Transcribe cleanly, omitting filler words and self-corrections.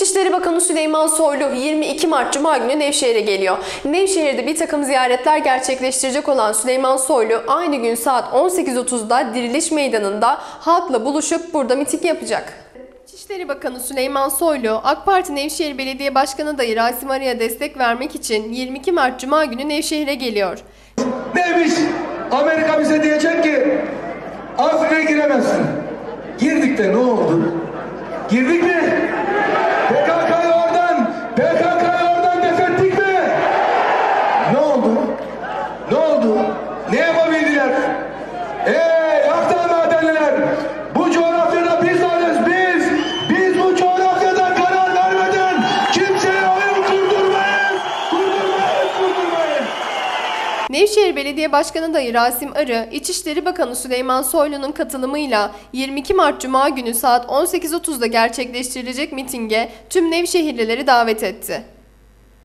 İçişleri Bakanı Süleyman Soylu 22 Mart Cuma günü Nevşehir'e geliyor. Nevşehir'de bir takım ziyaretler gerçekleştirecek olan Süleyman Soylu aynı gün saat 18.30'da Diriliş Meydanı'nda halkla buluşup burada miting yapacak. İçişleri Bakanı Süleyman Soylu, AK Parti Nevşehir Belediye Başkanı adayı Rasim Arı'ya destek vermek için 22 Mart Cuma günü Nevşehir'e geliyor. Neymiş? Amerika bize diyecek ki Afrika'ya giremezsin. Girdik de ne oldu? Girdik mi? PKK'yı oradan defettik mi? Ne oldu? Ne oldu? Ne yapabildiler? Akdağ madenliler! Bu coğrafyada biz varız, biz bu coğrafyada karar vermeden kimseye oyun kurdurmayız! Nevşehir Belediye Başkanı adayı Rasim Arı, İçişleri Bakanı Süleyman Soylu'nun katılımıyla 22 Mart Cuma günü saat 18.30'da gerçekleştirilecek mitinge tüm Nevşehirlileri davet etti.